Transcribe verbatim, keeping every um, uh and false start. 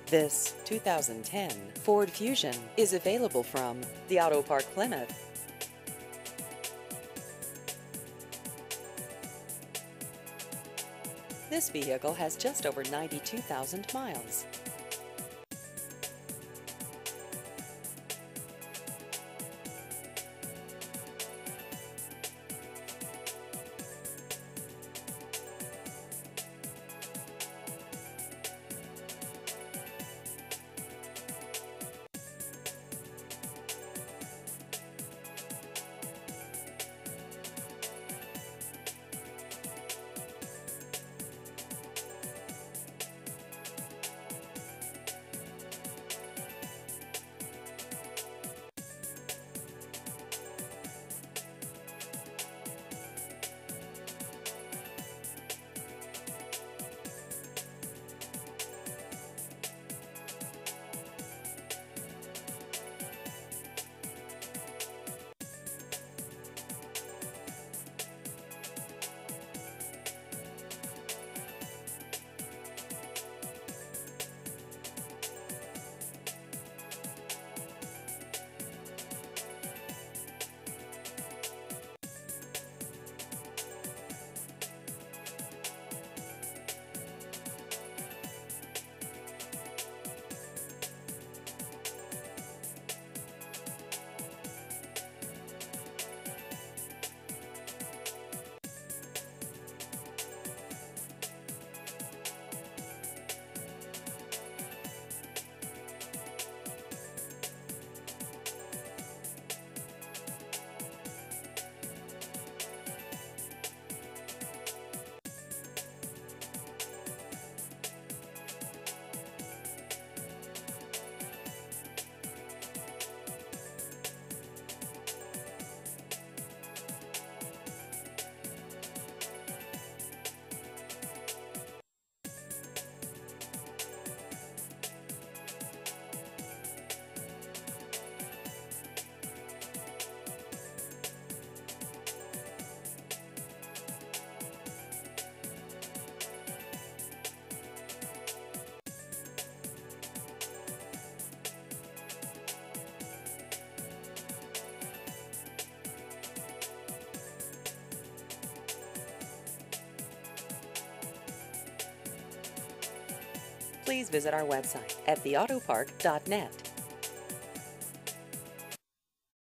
This two thousand ten Ford Fusion is available from the Auto Park Plymouth. This vehicle has just over ninety-two thousand miles. Please visit our website at the auto park dot net.